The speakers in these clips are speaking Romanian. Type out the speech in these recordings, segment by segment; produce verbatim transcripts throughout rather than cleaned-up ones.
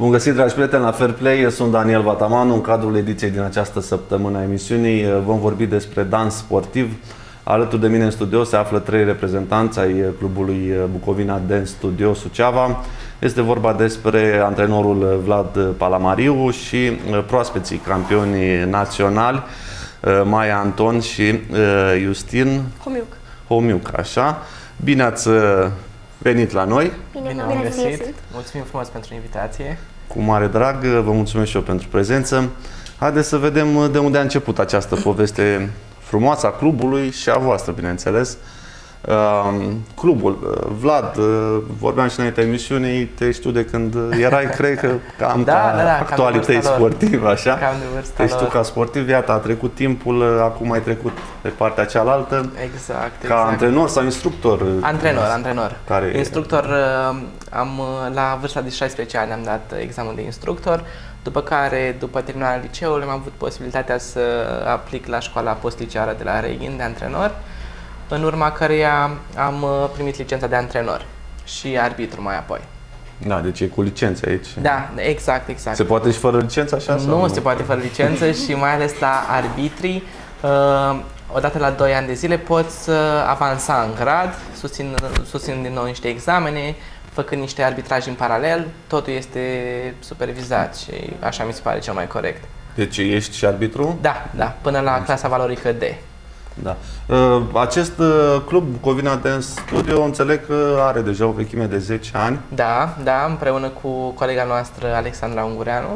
Bun găsit, dragi prieteni, la Fair Play. Eu sunt Daniel Vatamanu. În cadrul ediției din această săptămână a emisiunii vom vorbi despre dans sportiv. Alături de mine în studio se află trei reprezentanți ai clubului Bucovina Dance Studio Suceava. Este vorba despre antrenorul Vlad Palamariu și proaspeții campioni naționali, Maia Anton și Justin Homiuc. Homiuc, așa. Bine ați venit la noi. Bine, Bine bine am găsit. găsit. Mulțumim frumos pentru invitație. Cu mare drag, vă mulțumesc și eu pentru prezență. Haideți să vedem de unde a început această poveste frumoasă a clubului și a voastră, bineînțeles. Uh, clubul, uh, Vlad, uh, vorbeam și înainte emisiunii, te știu de când erai, cred că cam Da, ca da, da, actualități cam de sportive, așa. Cam de vârsta Te știu lor. ca sportiv, iată, a trecut timpul, uh, acum ai trecut pe partea cealaltă. Exact, Ca exact. antrenor sau instructor? uh, Antrenor, antrenor. Care Instructor, uh, am, uh, la vârsta de șaisprezece ani am dat examenul de instructor, după care, după terminarea liceului, am avut posibilitatea să aplic la școala postliceară de la Reghin de antrenor, în urma căreia am uh, primit licența de antrenor și arbitru mai apoi. Da, deci e cu licență aici. Da, exact, exact. Se poate și fără licență așa? Nu, sau se poate fără licență și mai ales la arbitrii, uh, odată la doi ani de zile poți uh, avansa în grad, susțin, susțin din nou niște examene, făcând niște arbitraje în paralel, totul este supervizat și așa mi se pare cel mai corect. Deci ești și arbitru? Da, da, până la clasa valorică D. Da. Acest club Bucovina Dance Studio, înțeleg că are deja o vechime de zece ani. Da, da, împreună cu colega noastră Alexandra Ungureanu.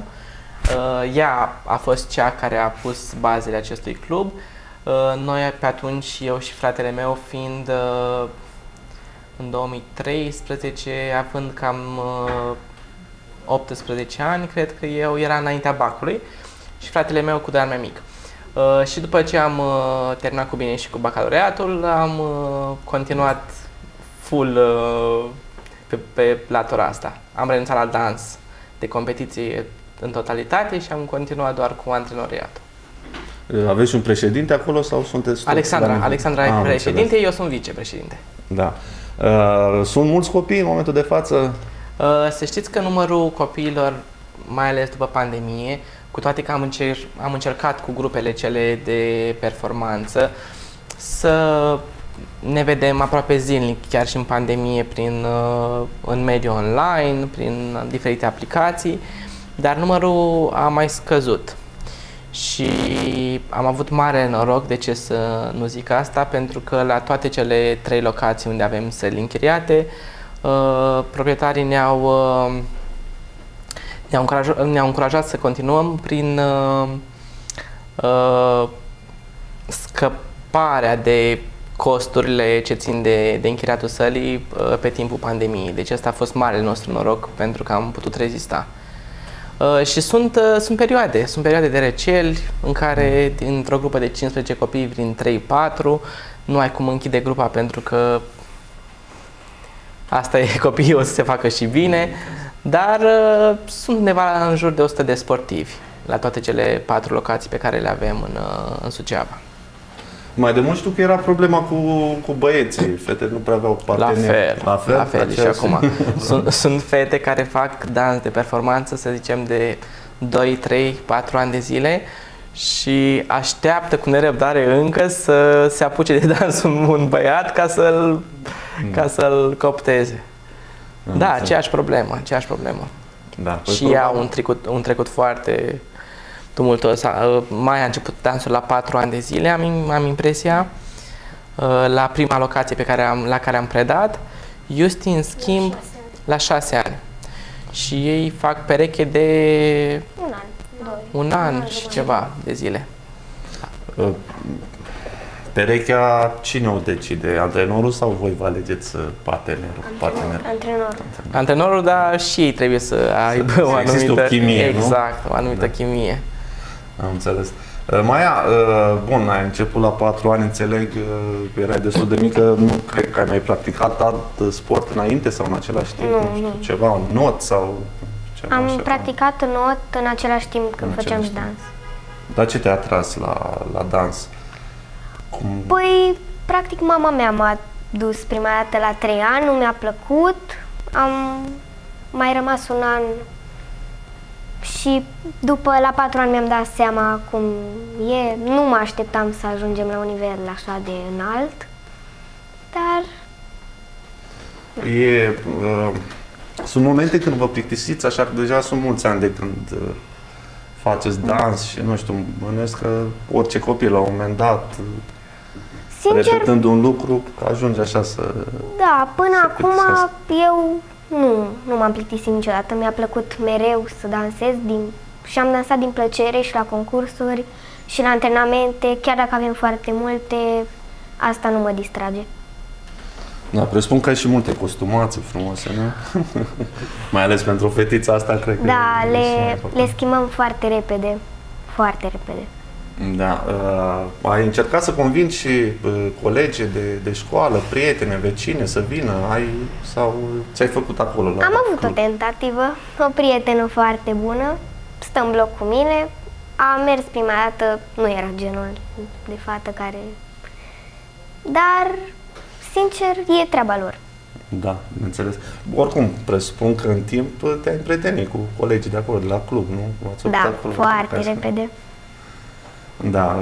Ea a fost cea care a pus bazele acestui club. Noi pe atunci, eu și fratele meu, fiind în două mii treisprezece, având cam optsprezece ani, cred că eu era înaintea bacului și fratele meu cu doi ani mai mic. Uh, și după ce am uh, terminat cu bine și cu bacalaureatul, am uh, continuat full uh, pe, pe latura asta. Am renunțat la dans de competiție în totalitate și am continuat doar cu antrenoriatul. Aveți un președinte acolo sau sunteți... Alexandra, Alexandra e ah, președinte, înțeles. eu sunt vicepreședinte. Da. Uh, sunt mulți copii în momentul de față? Uh, să știți că numărul copiilor, mai ales după pandemie, cu toate că am, încer am încercat cu grupele cele de performanță să ne vedem aproape zilnic, chiar și în pandemie, prin, în mediul online, prin diferite aplicații, dar numărul a mai scăzut. Și am avut mare noroc, de ce să nu zic asta, pentru că la toate cele trei locații unde avem săli închiriate, uh, proprietarii ne-au uh, Ne-au încurajat, ne-au încurajat să continuăm prin uh, uh, scăparea de costurile ce țin de, de închiriatul sălii uh, pe timpul pandemiei. Deci asta a fost marele nostru noroc pentru că am putut rezista. Uh, și sunt, uh, sunt perioade, sunt perioade de receli în care dintr-o grupă de cincisprezece copii vin trei patru, nu ai cum închide grupa pentru că asta e, copiii o să se facă și bine. Dar uh, sunt undeva în jur de o sută de sportivi la toate cele patru locații pe care le avem în, uh, în Suceava. Mai de mult știu că era problema cu, cu băieții. Fetele nu prea aveau parteneri. La fel, la fel, la fel și acum. sunt, sunt fete care fac dans de performanță, să zicem, de doi, trei, patru ani de zile și așteaptă cu nerăbdare încă să se apuce de dans un, un băiat ca să-l ca să-l copteze. Da, aceeași problemă, aceeași problemă. Da, și ea au un trecut, un trecut foarte tumultuos. Mai a început dansul la patru ani de zile, am, am impresia, la prima locație pe care am, la care am predat. Justin, în schimb, la șase ani. Și ei fac pereche de Un an, doi. un an și ceva de zile. Uh, Perechea, cine o decide? Antrenorul sau voi vă alegeți partenerul? Partener. Antrenor. Antrenorul, dar și ei trebuie să aibă să o anumită o chimie, exact, nu? o anumită Da. chimie. Am înțeles. Maia, bun, ai început la patru ani, înțeleg, erai destul de mică, nu cred că ai mai practicat alt sport înainte sau în același timp? Nu, nu știu, nu. ceva, un not sau ceva Am așa? practicat not în același timp când În făceam același și dans. Dar ce te-a atras la, la dans? Cum... Păi, practic, mama mea m-a dus prima dată la trei ani, nu mi-a plăcut. Am mai rămas un an și după la patru ani mi-am dat seama cum e. Nu mă așteptam să ajungem la un nivel așa de înalt, dar... E, uh, sunt momente când vă plictisiți, așa că deja sunt mulți ani de când uh, faceți dans și nu știu, bănuiesc că orice copil la un moment dat, Sincer, repetând un lucru, ajunge așa să... Da, până să acum eu nu, nu m-am plictisit niciodată. Mi-a plăcut mereu să dansez din, și am dansat din plăcere și la concursuri și la antrenamente, chiar dacă avem foarte multe, asta nu mă distrage. Da, presupun că ai și multe costumații frumoase, nu? Mai ales pentru fetița asta, cred că... Da, le, le schimbăm foarte repede, foarte repede. Da, uh, ai încercat să convingi și uh, colegi de, de școală, prietene, vecine să vină, ai, sau ce-ai făcut acolo? La Am avut club? o tentativă, o prietenă foarte bună, stă în bloc cu mine, a mers prima dată, nu era genul de fată care... Dar, sincer, e treaba lor. Da, bineînțeles. Oricum, presupun că în timp te-ai împrietenit cu colegii de acolo, de la club, nu? Da, acolo, foarte repede. Da.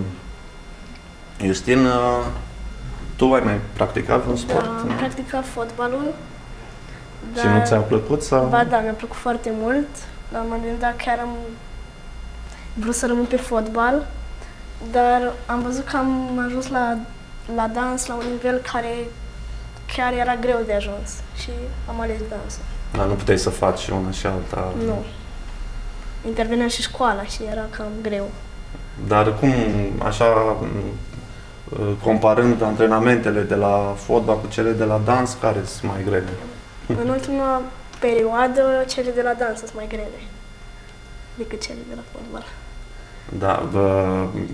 Justin, tu ai mai practicat vreun sport? Da, am practicat fotbalul. Și nu ți-a plăcut? Sau? Ba da, mi-a plăcut foarte mult. La un moment dat chiar am vrut să rămân pe fotbal, dar am văzut că am ajuns la, la dans la un nivel care chiar era greu de ajuns și am ales dansul. Dar nu puteai să faci și una și alta? Nu. Intervenea și școala și era cam greu. Dar cum, așa, comparând antrenamentele de la fotbal cu cele de la dans, care sunt mai grele? În ultima perioadă, cele de la dans sunt mai grele decât cele de la fotbal. Da, bă,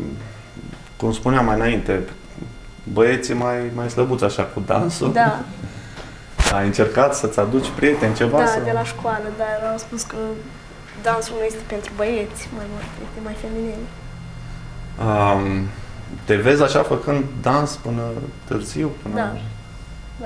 cum spuneam mai înainte, băieții mai, mai slăbuți așa cu dansul. Da. Ai încercat să-ți aduci prieteni, ceva? Da, sau? de la școală, dar au spus că dansul nu este pentru băieți, mai mult, este mai feminin. Um, te vezi așa făcând dans până târziu? Până... Da. Da.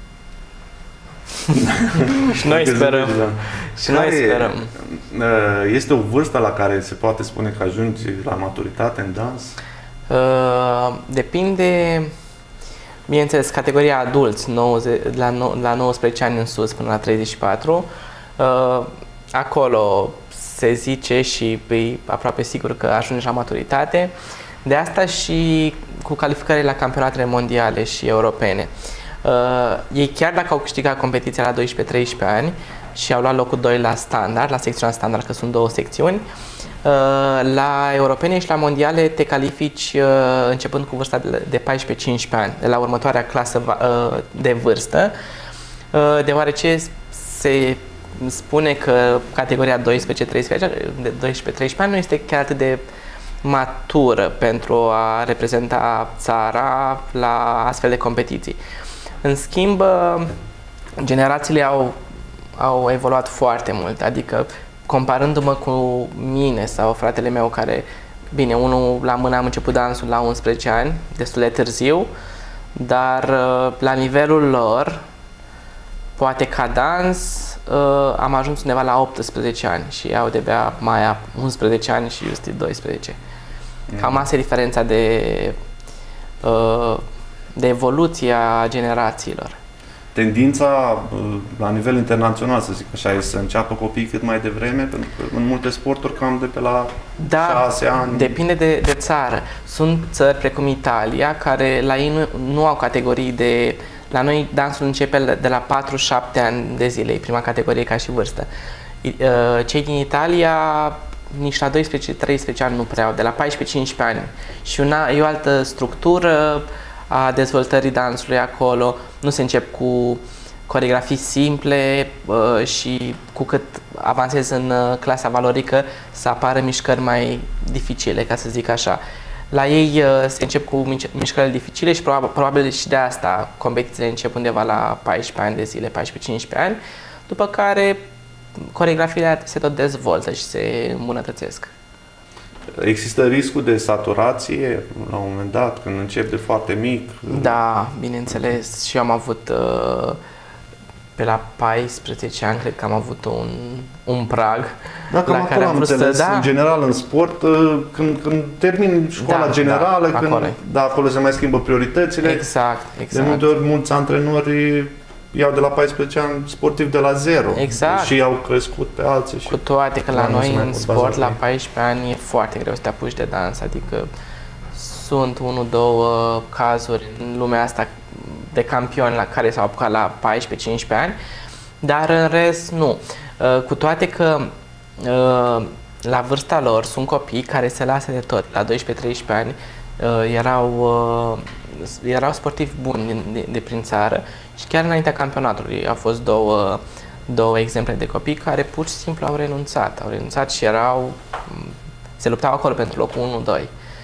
Și noi sperăm. Da. Și noi sperăm. Este o vârstă la care se poate spune că ajungi la maturitate în dans? Uh, depinde, bineînțeles, categoria adulți, nouăzeci, la, no, la nouăsprezece ani în sus până la treizeci și patru. Uh, acolo se zice și e aproape sigur că ajungi la maturitate. De asta și cu calificările la campionatele mondiale și europene. Uh, ei chiar dacă au câștigat competiția la doisprezece treisprezece ani și au luat locul doi la standard, la secțiunea standard, că sunt două secțiuni, uh, la europene și la mondiale te califici uh, începând cu vârsta de, de paisprezece cincisprezece ani, de la următoarea clasă uh, de vârstă, uh, deoarece se spune că categoria doisprezece treisprezece ani nu este chiar atât de matură pentru a reprezenta țara la astfel de competiții. În schimb, generațiile au, au evoluat foarte mult, adică comparându-mă cu mine sau fratele meu care, bine, unul la mână am început dansul la unsprezece ani, destul de târziu, dar la nivelul lor, poate ca dans, am ajuns undeva la optsprezece ani și au de-abia mai unsprezece ani și Justin doisprezece. Cam asta e diferența de, de evoluție a generațiilor. Tendința la nivel internațional, să zic așa, e să înceapă copiii cât mai devreme, pentru că în multe sporturi cam de pe la da, șase ani. Depinde de, de țară. Sunt țări precum Italia, care la ei nu, nu au categorii de... La noi dansul începe de la patru șapte ani de zile, e prima categorie ca și vârstă. Cei din Italia nici la doisprezece treisprezece ani nu prea au, de la paisprezece cincisprezece ani. Și una, e o altă structură a dezvoltării dansului acolo. Nu se încep cu coreografii simple uh, și cu cât avansezi în uh, clasa valorică să apară mișcări mai dificile, ca să zic așa. La ei uh, se încep cu mișcările dificile și probabil, probabil și de asta competițiile încep undeva la paisprezece ani de zile, paisprezece cincisprezece ani, după care coreografiile se tot dezvoltă și se îmbunătățesc. Există riscul de saturație la un moment dat, când încep de foarte mic? Da, bineînțeles. Și eu am avut uh, pe la paisprezece ani, cred că am avut un, un prag. Da, cam la care am vrut înțeles, să, da, în general în sport, când, când termin școala Da, generală, da, când, acolo. da, acolo se mai schimbă prioritățile. exact, De exact. multe ori, mulți antrenori iau de la paisprezece ani sportiv de la zero. Exact. Și au crescut pe alții. Și Cu toate că la Da, nu se noi mai în pot sport, baza la pe ei. paisprezece ani, e foarte greu să te apuci de dans, adică sunt unu, două cazuri în lumea asta de campioni la care s-au apucat la paisprezece cincisprezece ani, dar în rest nu. Uh, Cu toate că uh, la vârsta lor sunt copii care se lasă de tot. La doisprezece treisprezece ani uh, erau, uh, erau sportivi buni din- de, de prin țară și chiar înaintea campionatului au fost două, două exemple de copii care pur și simplu au renunțat. Au renunțat și erau, se luptau acolo pentru locul unu doi.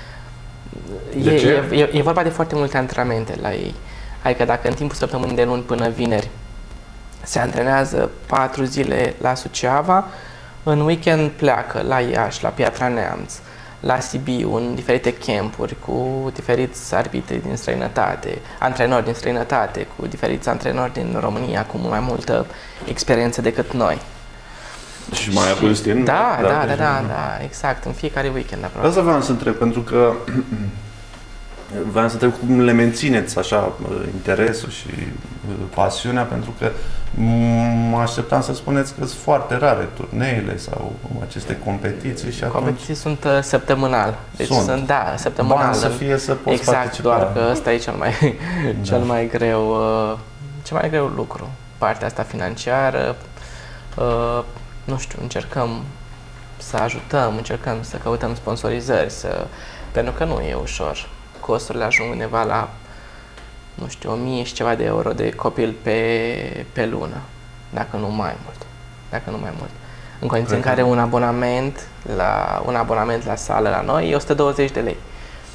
De E, ce? e, e vorba de foarte multe antrenamente la ei. Adică dacă în timpul săptămânii de luni până vineri se antrenează patru zile la Suceava, în weekend pleacă la Iași, la Piatra Neamț, la Sibiu, în diferite campuri cu diferiți arbitri din străinătate, antrenori din străinătate, cu diferiți antrenori din România cu mult mai multă experiență decât noi. Și mai apoi timp. Da, da, da, da, deja. da, da, exact, în fiecare weekend aproape. Asta vreau să întreb, pentru că vreau să întreb cum le mențineți așa interesul și pasiunea, pentru că mă așteptam să spuneți că sunt foarte rare turneile sau aceste competiții și atunci Competiții sunt uh, săptămânal. Deci Sunt. sunt, da, săptămânal. bani să fie să poți Exact, participa. doar că ăsta e cel mai, Da. cel mai greu, uh, cel mai greu lucru. Partea asta financiară, uh, nu știu, încercăm să ajutăm, încercăm să căutăm sponsorizări, să, pentru că nu e ușor. Costurile ajung undeva la, nu știu, o mie și ceva de euro de copil pe, pe lună, dacă nu mai mult. Dacă nu mai mult. În condiții în Cred care că- un abonament la un abonament la sală la noi e o sută douăzeci de lei.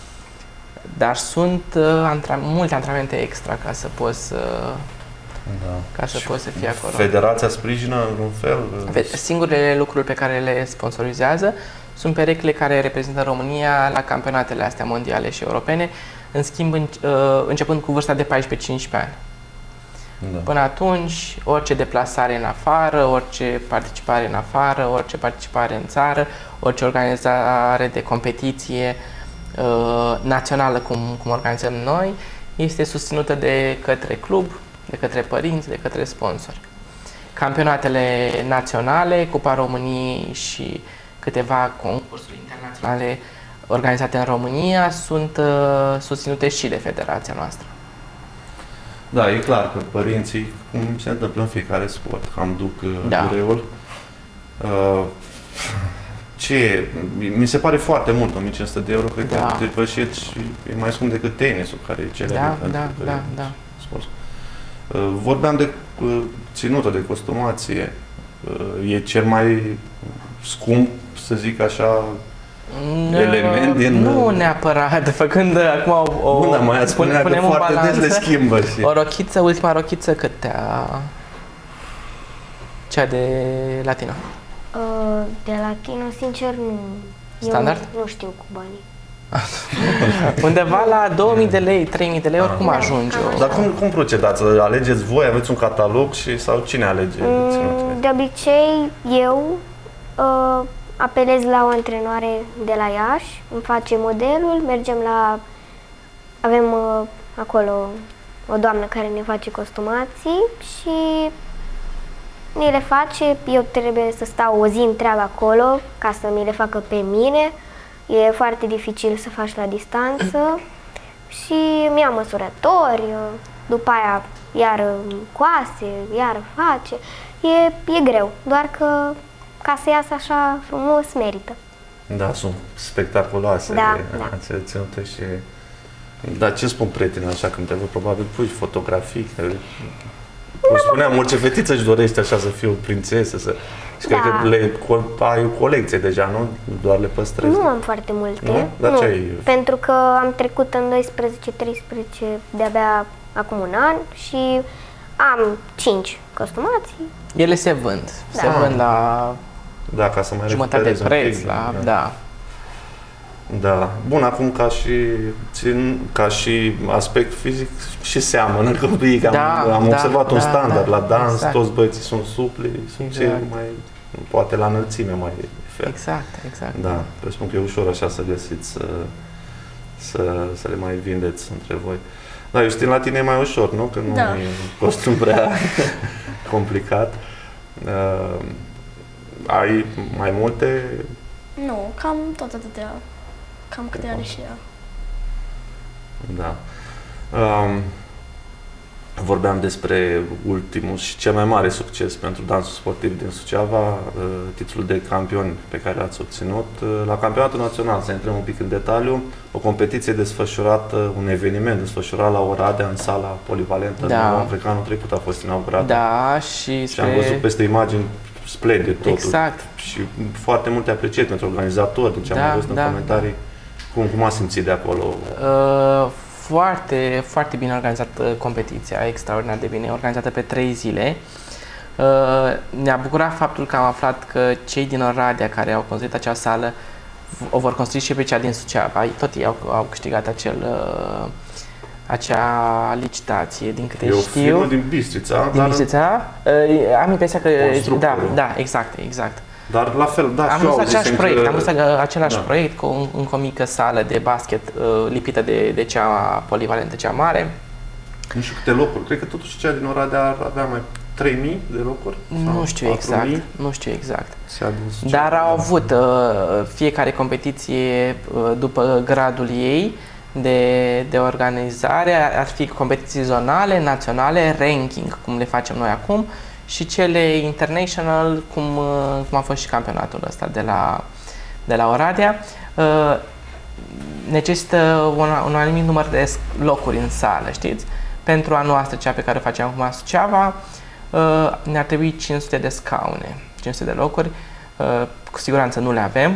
Dar sunt uh, antra- multe antrenamente extra ca să poți să, Da. ca să, Și poți să fii acolo. Federația sprijină în vreun fel? Fe- Singurele lucruri pe care le sponsorizează sunt perechile care reprezintă România la campionatele astea mondiale și europene, în schimb în, uh, începând cu vârsta de paisprezece cincisprezece ani. Da. Până atunci, orice deplasare în afară, orice participare în afară, orice participare în țară, orice organizare de competiție uh, națională, cum, cum organizăm noi, este susținută de către club, de către părinți, de către sponsori. Campionatele naționale, Cupa României și câteva concursuri internaționale organizate în România sunt uh, susținute și de federația noastră. Da, e clar că părinții, cum se întâmplă în fiecare sport, cam duc Da. da. greul. Uh, ce mi se pare foarte mult, o mie cinci sute de euro, cred Da. că depășit și e mai scump decât tenisul, care e cel Da, da, da, da. sport. Uh, vorbeam de uh, ținutul, de costumație. Uh, e cel mai scump, să zic așa, element din- Nu neapărat, făcând acum o... o bun, dar mai ați spunea că punem în foarte des le balanță. schimbă și... O rochiță, ultima rochiță cât te-a... Cea de latino. Uh, de latino, sincer, nu. Standard? Eu nu știu cu banii. Undeva la două mii de lei, trei mii de lei, oricum Da, ajunge. cam o- Dar cum, cum procedați? Alegeți voi? Aveți un catalog și sau cine alege Mm, ținuturile? De obicei, eu uh, apelez la o antrenoare de la Iași, îmi face modelul, mergem la... Avem uh, acolo o doamnă care ne face costumații și ni le face. Eu trebuie să stau o zi întreagă acolo ca să mi le facă pe mine. E foarte dificil să faci la distanță și mi-a măsurători, după aia iar coase, iar face. E, e greu, doar că ca să iasă așa frumos merită. Da, sunt spectaculoase Da, de- da. acele ținute și... Dar ce spun prietenii așa când te văd? Probabil pui fotografii. Că... Cum spuneam, orice fetiță își dorește așa să fie o prințesă. Să... Și Da. cred că le co- ai o colecție deja, nu? Doar le păstrezi. Nu am foarte multe, Nu? Dar ce ai? pentru că am trecut în doisprezece treisprezece de-abia acum un an și am cinci costumații. Ele se vând. Se Da. vând la Da, ca să mai jumătate de recuperezi un preț, pic, la... Da. Da. Bun, acum ca și, țin, ca și aspect fizic și seamănă copiii, că da, am, am da, observat da, un standard da, la dans, exact. toți băieții sunt supli, sunt Exact. cei mai, poate la înălțime mai fer. Exact, exact. Da, presupun că e ușor așa să găsiți, să, să, să le mai vindeți între voi. Da, eu știu, la tine e mai ușor, nu? Că nu Da. e un costum prea complicat. Uh, ai mai multe? Nu, cam tot atâtea. Cam câte are și ea. Da. Um, vorbeam despre ultimul și cel mai mare succes pentru dansul sportiv din Suceava, uh, titlul de campion pe care l-ați obținut. Uh, la campionatul național, să intrăm un pic în detaliu, o competiție desfășurată, un eveniment desfășurat la Oradea, în sala polivalentă, Da. nouă, cred că anul trecut a fost inaugurat. Da, și Și am văzut peste imagini splendid totul. Exact. Și foarte multe aprecieri pentru organizatori, deci am Da, văzut în da, comentarii. Cum, cum ați simțit de acolo? Uh, foarte, foarte bine organizată competiția, extraordinar de bine, organizată pe trei zile. Uh, ne-a bucurat faptul că am aflat că cei din Oradea care au construit acea sală o vor construi și pe cea din Suceava. Tot ei au, au câștigat acel, uh, acea licitație, din câte E o știu. firmă din Bistrița, Din dar, Bistrița. Uh, am impresia că... Da, Constructorul. da, exact, exact. dar la fel, da, Am și eu văzut același auzisem proiect, că- am văzut același da. proiect cu un, încă o mică sală de basket uh, lipită de, de cea polivalentă, cea mare. Nu știu câte locuri, cred că totuși cea din Oradea ar avea mai trei mii de locuri? Sau Nu știu patru mii? exact, nu știu exact. Cea din Suceava. Dar au avut uh, fiecare competiție uh, după gradul ei de, de organizare, ar fi competiții zonale, naționale, ranking, cum le facem noi acum, și cele international, cum, uh, cum a fost și campionatul ăsta de la, de la Oradea. Uh, necesită un, un anumit număr de locuri în sală, știți? Pentru a noastră, cea pe care o facem acum în Suceava, uh, ne-ar trebui cinci sute de scaune, cinci sute de locuri. Uh, cu siguranță nu le avem,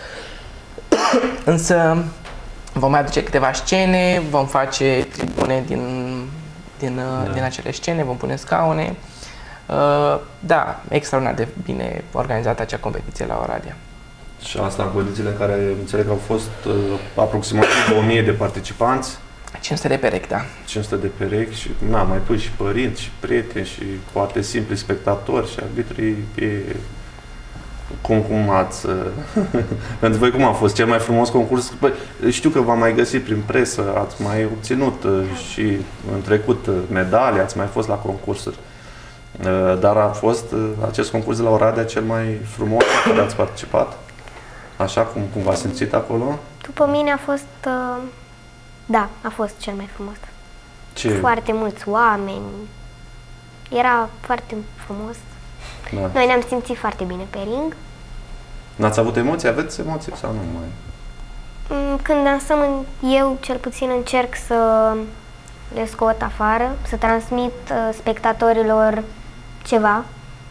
însă vom mai aduce câteva scene, vom face tribune din, din, uh, Da. din acele scene, vom pune scaune. Uh, da, extraordinar de bine organizată acea competiție la Oradea. Și asta în condițiile în care înțeleg că au fost uh, aproximativ o mie de participanți, cinci sute de perechi, da. cinci sute de perechi și, na, mai pui și părinți și prieteni și poate simpli spectatori și arbitrii. E... Cum, cum ați... Pentru voi cum a fost cel mai frumos concurs? Păi, știu că v-am mai găsit prin presă, ați mai obținut uh, și în trecut uh, medalii, ați mai fost la concursuri. Uh, Dar a fost uh, acest concurs de la Oradea cel mai frumos la care ați participat? Așa cum, cum v-ați simțit acolo? După mine a fost, uh, da, a fost cel mai frumos. Ce? Foarte mulți oameni. Era foarte frumos. Da. Noi ne-am simțit foarte bine pe ring. N-ați avut emoții? Aveți emoții sau nu mai? Mm, Când dansăm, în- eu cel puțin încerc să le scot afară, să transmit uh, spectatorilor ceva.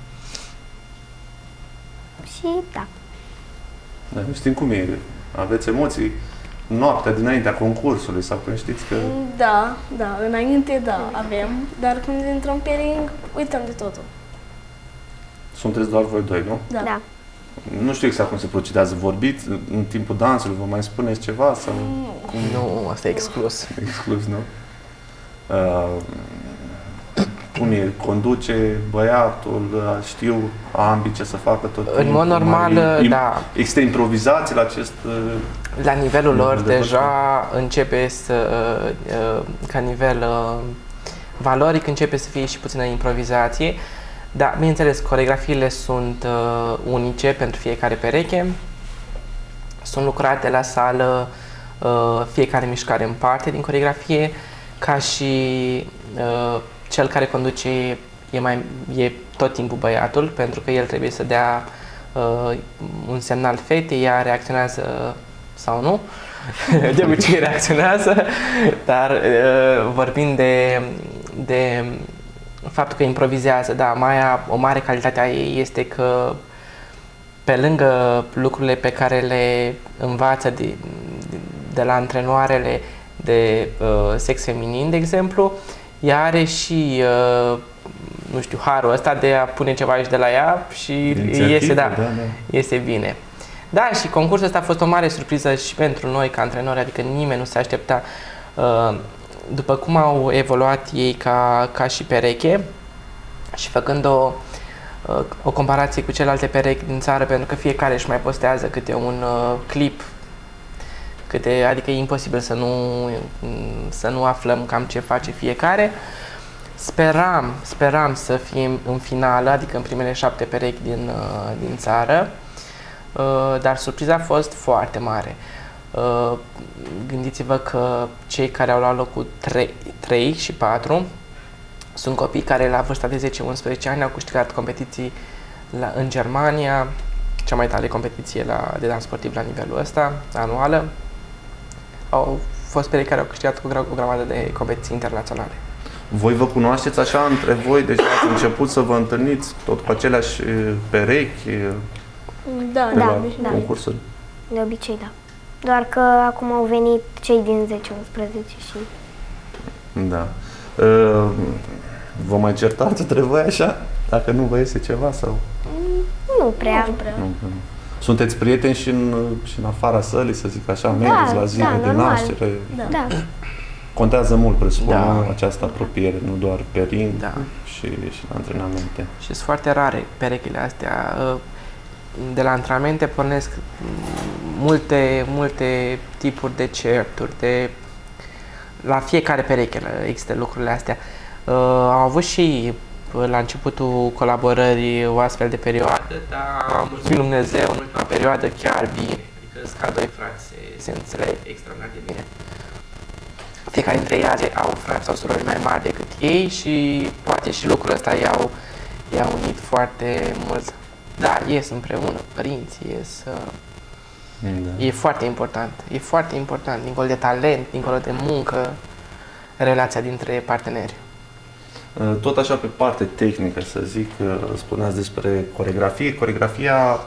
Și da. Da, nu știm cum e. Aveți emoții noaptea dinaintea concursului sau când știți că... Da, da, înainte da, avem, dar când intrăm pe ring, uităm de totul. Sunteți doar voi doi, nu? Da. Da. Nu știu exact cum se procedează. Vorbiți în timpul dansului, vă mai spuneți ceva sau cum Nu, asta e exclus. exclus, nu? Uh, cum e? Conduce băiatul, uh, știu ambii ce să facă tot În timpul, mod normal, mai- im- da. Există improvizații la acest... Uh, La nivelul lor Nivel de deja începe să, uh, ca nivel uh, valoric, începe să fie și puțină improvizație. Da, bineînțeles, coreografiile sunt uh, unice pentru fiecare pereche. Sunt lucrate la sală uh, fiecare mișcare în parte din coreografie, ca și uh, cel care conduce e, mai, e tot timpul băiatul, pentru că el trebuie să dea uh, un semnal fetei, ea reacționează sau nu. De obicei reacționează, dar uh, vorbind de, de faptul că improvizează, da, Maia, o mare calitate a ei este că pe lângă lucrurile pe care le învață de, de, de la antrenoarele de uh, sex feminin, de exemplu, ea are și, uh, nu știu, harul ăsta de a pune ceva aici de la ea și Inițiativă, iese, da, da, da. iese bine. Da, și concursul ăsta a fost o mare surpriză și pentru noi ca antrenori, adică nimeni nu se aștepta. După cum au evoluat ei ca, ca și pereche și făcând o, o comparație cu celelalte perechi din țară, pentru că fiecare își mai postează câte un clip, câte, adică e imposibil să nu, să nu aflăm cam ce face fiecare. Speram, speram să fim în finală, adică în primele șapte perechi din, din țară, dar surpriza a fost foarte mare. Gândiți-vă că cei care au luat locul trei și patru sunt copii care la vârsta de zece unsprezece ani au câștigat competiții la, în Germania, cea mai tare competiție la, de dans sportiv la nivelul ăsta, anuală. Au fost perechi care au câștigat cu o grămadă de competiții internaționale. Voi vă cunoașteți așa între voi? Deci ați început să vă întâlniți tot cu aceleași perechi da, pe da, la da. concursuri? De obicei, da. Doar că acum au venit cei din zece unsprezece și... Da. Vă mai certați între voi așa? Dacă nu vă iese ceva sau... Nu prea. Nu prea. Nu, nu. Sunteți prieteni și în, și în afara sălii, să zic așa, mergeți la zile da, de normal. naștere? Da. Da. Contează mult, presupun, Da. nu? Această apropiere, nu doar pe ring, Da. și, și la antrenamente. Și sunt foarte rare perechile astea. De la antrenamente pornesc multe, multe tipuri de certuri, de... la fiecare pereche există lucrurile astea. Am avut și la începutul colaborării o astfel de perioadă, dar mulțumim Dumnezeu, în ultima perioadă chiar bine. Adică sunt ca doi frați, se, se înțeleg extraordinar de bine. Fiecare dintre ei are, au frați sau surori mai mari decât ei și poate și lucrul ăsta i-au, i-au unit foarte mult. Da, ies împreună, părinții ies. Da. E foarte important, e foarte important, dincolo de talent, dincolo de muncă, relația dintre parteneri. Tot așa pe parte tehnică, să zic, spuneați despre coreografie. Coreografia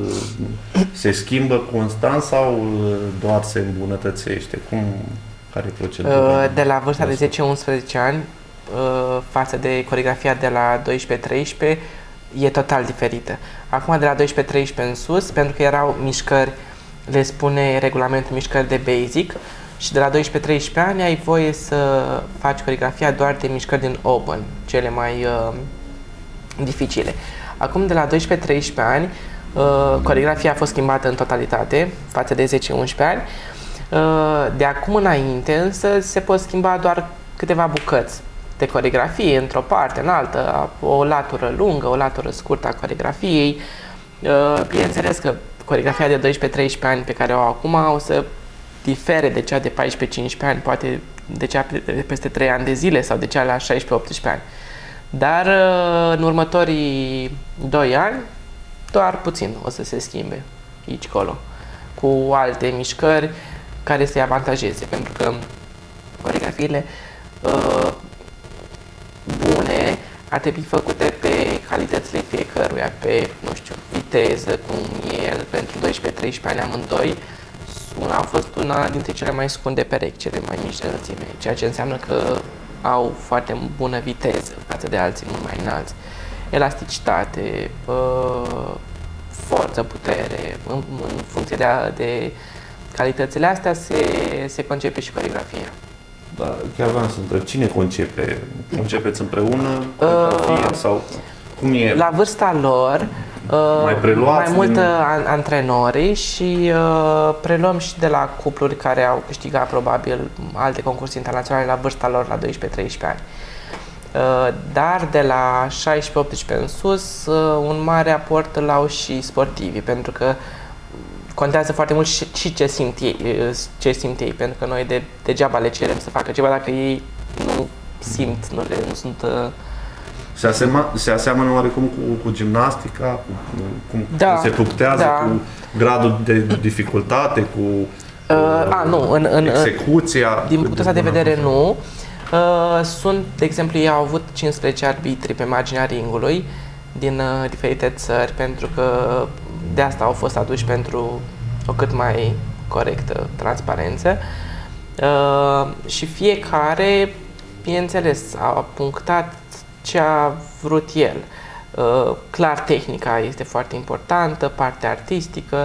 se schimbă constant sau doar se îmbunătățește? Cum, care e procedura? De la vârsta de zece unsprezece ani față de coreografia de la doisprezece treisprezece e total diferită. Acum de la doisprezece treisprezece în sus, pentru că erau mișcări, le spune regulamentul mișcări de basic, și de la doisprezece treisprezece ani ai voie să faci coreografia doar de mișcări din open, cele mai uh, dificile. Acum de la doisprezece treisprezece ani uh, coreografia a fost schimbată în totalitate față de zece unsprezece ani. Uh, de acum înainte însă se pot schimba doar câteva bucăți de coreografie, într-o parte, în altă, o latură lungă, o latură scurtă a coreografiei. Uh, bineînțeles că coreografia de doisprezece treisprezece ani pe care o au acum o să difere de cea de paisprezece cincisprezece ani, poate de cea de peste trei ani de zile sau de cea la șaisprezece optsprezece ani. Dar în următorii doi ani, doar puțin o să se schimbe aici-colo, cu alte mișcări care să-i avantajeze, pentru că coreografiile uh, bune ar trebui făcute pe calitățile fiecăruia, pe, nu știu, viteză, cum e el, pentru doisprezece treisprezece ani amândoi. Una a fost una dintre cele mai scunde perechi, cele mai mici de înălțime, ceea ce înseamnă că au foarte bună viteză față de alții mult mai înalți. Elasticitate, forță, putere, în, în funcție de, de calitățile astea se, se concepe și coreografia. Da, chiar vreau să întreb, cine concepe? Concepeți împreună coreografia uh, sau cum e? La vârsta lor, mai, mai mult din... antrenorii și uh, preluăm și de la cupluri care au câștigat probabil alte concursuri internaționale la vârsta lor, la doisprezece treisprezece ani. Uh, dar de la șaisprezece optsprezece în sus, uh, un mare aport îl au și sportivii, pentru că contează foarte mult și, și ce simt ei, ce simt ei, pentru că noi de, degeaba le cerem să facă ceva dacă ei nu simt, nu, le, nu sunt... Uh, Se, asema, se aseamănă oarecum cu, cu gimnastica, cu, cum da, se punctează, da. cu gradul de dificultate, cu uh, a, nu, în, în, execuția? Din punctul ăsta de vedere, nu. Uh, sunt, de exemplu, ei au avut cincisprezece arbitri pe marginea ringului din uh, diferite țări, pentru că de asta au fost aduși pentru o cât mai corectă transparență. Uh, și fiecare, bineînțeles, a punctat ce a vrut el. Uh, clar, tehnica este foarte importantă, partea artistică,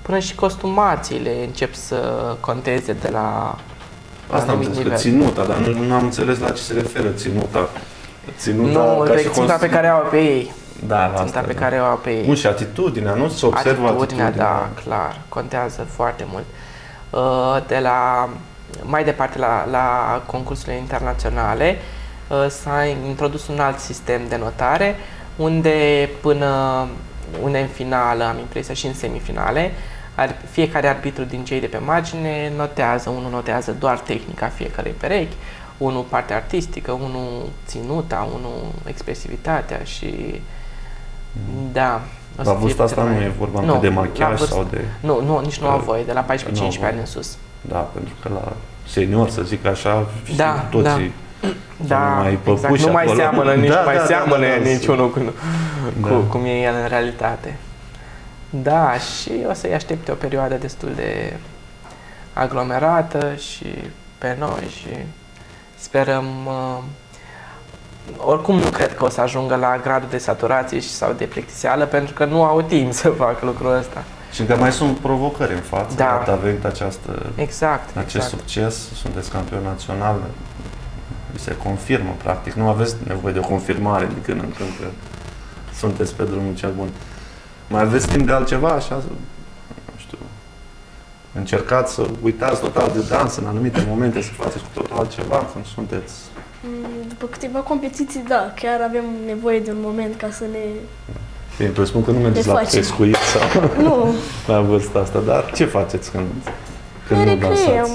până și costumațiile încep să conteze de la Asta am înțeles, că ținuta, dar nu, nu am înțeles la ce se referă ținuta. Ținuta, nu, ca ținuta const... pe care o au pe ei. Da, la ținuta asta, pe da. care o au pe ei. Bun, și atitudinea, nu? Se observă atitudinea, atitudinea. da, clar, contează foarte mult. De la, mai departe, la, la concursurile internaționale, s-a introdus un alt sistem de notare, unde până unde în finală, am impresia, și în semifinale, fiecare arbitru din cei de pe margine notează, unul notează doar tehnica fiecărei perechi, unul partea artistică, unul ținuta, unul expresivitatea și Mm. da. La vârsta asta mai... nu e vorba nu, de machiaj sau de... Nu, nu, nici nu au voie, de la paisprezece cincisprezece ani în sus. Da, pentru că la senior, să zic așa, da, toții da, mai da, exact. Nu mai acolo. seamănă, nici da, mai da, seamănă da, da, niciunul cu, da. cu cum e el în realitate. Da, și o să-i aștepte o perioadă destul de aglomerată și pe noi și sperăm... Uh, oricum nu cred că o să ajungă la gradul de saturație și sau de plictiseală, pentru că nu au timp să facă lucrul ăsta. Și încă mai sunt provocări în față. Da. Iată, avem această, exact, acest exact. succes, sunteți campion național, vi se confirmă, practic. Nu aveți nevoie de o confirmare din când în când că sunteți pe drumul cel bun. Mai aveți timp de altceva, așa, nu știu, încercați să uitați total de dans în anumite momente, să faceți cu totul altceva când sunteți... După câteva competiții, da, chiar avem nevoie de un moment ca să ne... Bine, presupun că nu mergeți la pescuit sau nu. la vârsta asta, dar ce faceți când, când ne nu dansați? recreăm.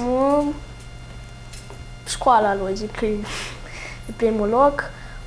Școala, logic, e primul loc.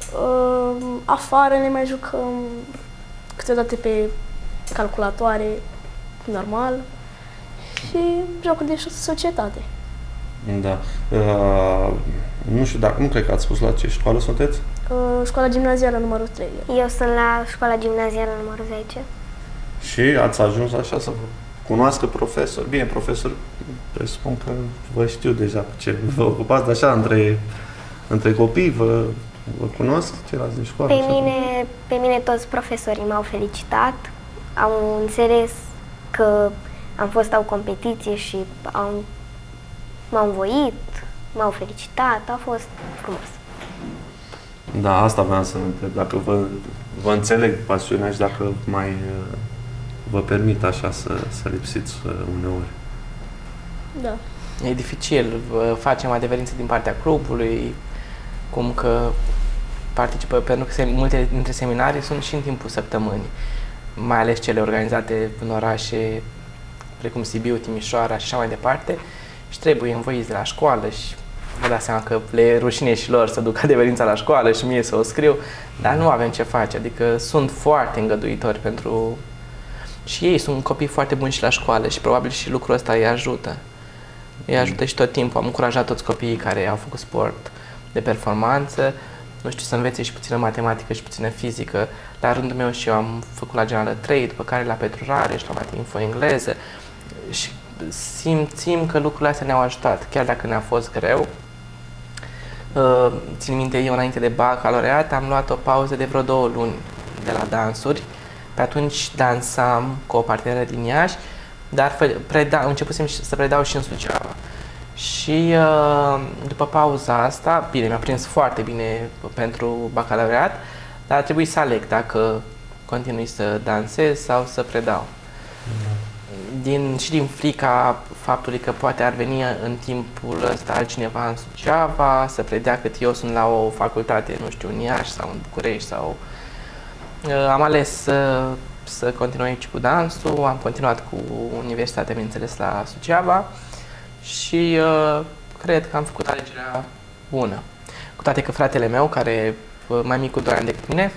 Afară ne mai jucăm câteodată pe calculatoare, normal, și jocuri de societate. Da. Uh, nu știu dacă, nu cred că ați spus la ce școală sunteți? Uh, școala gimnazială numărul trei. Eu sunt la școala gimnazială numărul zece. Și ați ajuns așa să vă cunoască profesori? Bine, profesori, presupun că vă știu deja cu ce vă ocupați, dar așa, între, între copii, vă, vă cunosc ceilalți din școală? Pe mine, pe mine toți profesorii m-au felicitat, au înțeles că am fost la o competiție și au, m-au învoit, m-au felicitat, a fost frumos. Da, asta vreau să întreb, dacă vă, vă înțeleg pasiunea și dacă mai vă permit așa să, să lipsiți uneori. Da. E dificil, facem adeverințe din partea clubului, cum că participă, pentru că multe dintre seminarii sunt și în timpul săptămânii, mai ales cele organizate în orașe precum Sibiu, Timișoara și așa mai departe, și trebuie învoiți de la școală și vă dați seama că le e rușine și lor să ducă adeverința la școală și mie să o scriu, dar nu avem ce face, adică sunt foarte îngăduitori pentru... Și ei sunt copii foarte buni și la școală și probabil și lucrul ăsta îi ajută. Îi ajută și tot timpul. Am încurajat toți copiii care au făcut sport de performanță, nu știu, să învețe și puțină matematică și puțină fizică. La rândul meu și eu am făcut la Generală trei, după care la Petru Rareș, la Mate Info engleză și simțim că lucrurile astea ne-au ajutat, chiar dacă ne-a fost greu. Uh, țin minte, eu înainte de bacalaureat am luat o pauză de vreo două luni de la dansuri. Pe atunci dansam cu o parteneră din Iași, dar preda, începusem să predau și în Suceava. Și uh, după pauza asta, bine, mi-a prins foarte bine pentru bacalaureat, dar a trebuit să aleg dacă continui să dansez sau să predau. Din, și din frica faptului că poate ar veni în timpul ăsta altcineva în Suceava, să predea cât eu sunt la o facultate, nu știu, în Iași sau în București sau... Am ales să, să continui aici cu dansul, am continuat cu universitatea, bineînțeles, la Suceava și uh, cred că am făcut alegerea bună. Cu toate că fratele meu, care mai mic cu doi ani decât mine,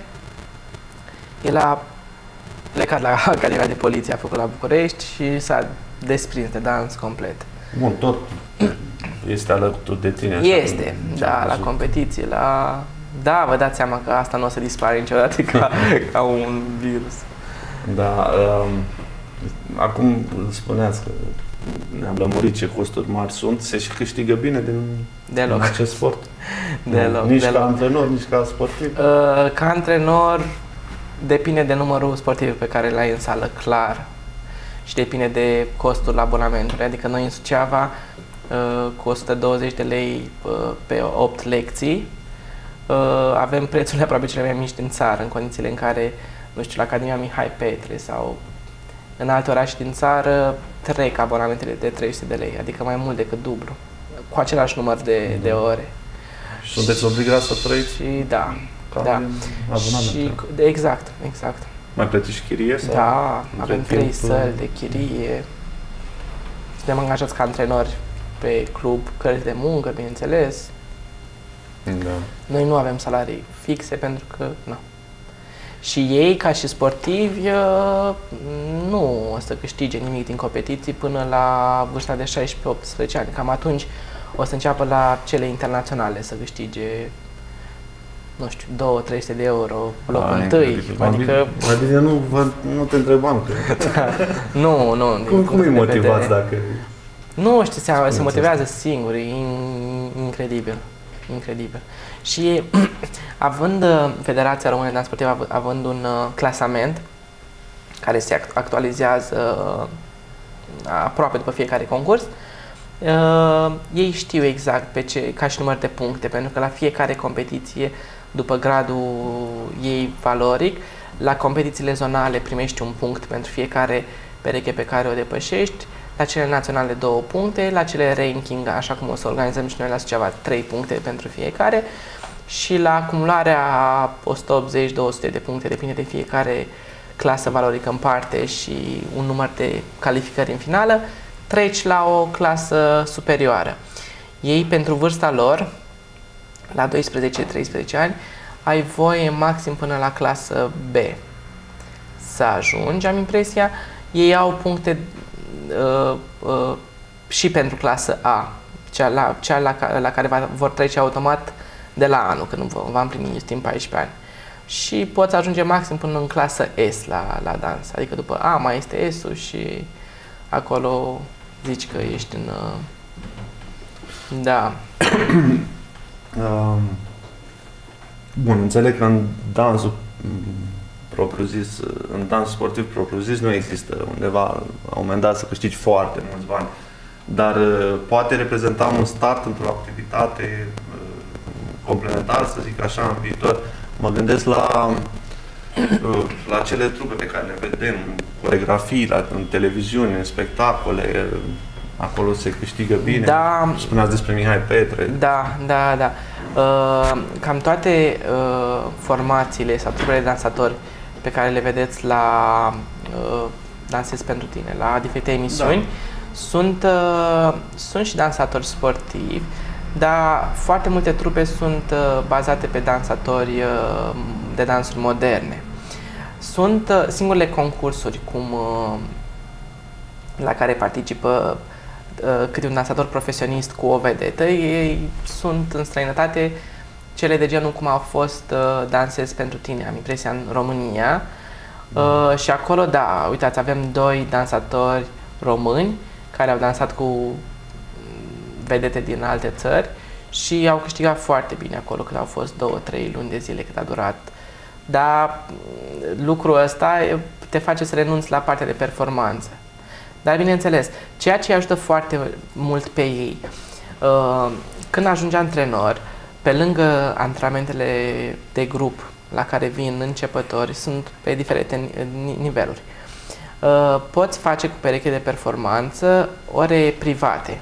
el a plecat la Academia de Poliție, a făcut la București și s-a desprins de dans complet. Bun, tot este alături de tine. Așa, este, da, la competiție, la... Da, vă dați seama că asta nu o să dispare niciodată ca, ca un virus. Da, um, acum spuneați că ne-am lămurit ce costuri mari sunt, se și câștigă bine din, din acest sport? Deloc. Nici deloc. ca antrenor, nici ca sportiv? Uh, ca antrenor depinde de numărul sportiv pe care l-ai în sală, clar. și depinde de costul abonamentului. Adică noi în Suceava cu o sută douăzeci de lei pe opt lecții avem prețurile aproape cele mai mici din țară, în condițiile în care, nu știu, la Academia Mihai Petre sau în alte orașe din țară trec abonamentele de trei sute de lei, adică mai mult decât dublu, cu același număr de, de ore. Și sunteți obligați să trăiți? Și da, ca da. Și, exact, exact. Mai plătiți chirie? Sau da, avem trei timp... săli de chirie. Suntem angajați ca antrenori pe club, cărți de muncă, bineînțeles. Da. Noi nu avem salarii fixe pentru că, nu. Și ei, ca și sportivi, nu o să câștige nimic din competiții până la vârsta de șaisprezece optsprezece ani. Cam atunci o să înceapă la cele internaționale să câștige, nu știu, două trei sute de euro locul întâi. Adică, adică nu, vă, nu te întrebam că... nu, nu. Cum, cum îi motivați dacă... Nu știu, se, se motivează singur, e incredibil. Incredibil. Și având Federația Română de Dans Sportiv, având un uh, clasament care se actualizează uh, aproape după fiecare concurs, uh, ei știu exact pe ce, ca și număr de puncte, pentru că la fiecare competiție, după gradul ei valoric, la competițiile zonale primești un punct pentru fiecare pereche pe care o depășești, la cele naționale două puncte, la cele ranking, așa cum o să organizăm și noi la Suceava, trei puncte pentru fiecare și la acumularea o sută optzeci două sute de puncte, depinde de fiecare clasă valorică în parte și un număr de calificări în finală, treci la o clasă superioară. Ei, pentru vârsta lor, la doisprezece treisprezece ani, ai voie maxim până la clasă B să ajungi, am impresia. Ei au puncte uh, uh, și pentru clasă A, cea la, cea la, la care va, vor trece automat de la anul, când va împlini timp paisprezece ani. Și poți ajunge maxim până în clasă S la, la dans, adică după A mai este S-ul și acolo zici că ești în... Uh, da. Um, bun, înțeleg că în dansul propriu-zis, în dans sportiv propriu-zis nu există undeva la un moment dat să câștigi foarte mulți bani, dar poate reprezenta un start într-o activitate complementară, să zic așa, în viitor. Mă gândesc la la cele trupe pe care le vedem, coregrafii, la, în televiziune, în spectacole, acolo se câștigă bine. Da. Spuneați despre Mihai Petre. Da, da, da. Uh, cam toate uh, formațiile sau trupele de dansatori pe care le vedeți la uh, Dansez pentru tine, la diferite emisiuni, da. sunt, uh, sunt și dansatori sportivi, dar foarte multe trupe sunt uh, bazate pe dansatori uh, de dansuri moderne. Sunt uh, singurele concursuri cum, uh, la care participă uh, câte un dansator profesionist cu o vedetă. Ei sunt în străinătate cele de genul cum a fost uh, Dansez pentru tine, am impresia, în România. Uh, și acolo, da, uitați, avem doi dansatori români care au dansat cu vedete din alte țări și au câștigat foarte bine acolo, când au fost două, trei luni de zile cât a durat. Dar lucrul ăsta te face să renunți la partea de performanță. Dar, bineînțeles, ceea ce ajută foarte mult pe ei, uh, când ajungi antrenor, pe lângă antrenamentele de grup la care vin începători, sunt pe diferite niveluri. Uh, poți face cu pereche de performanță ore private.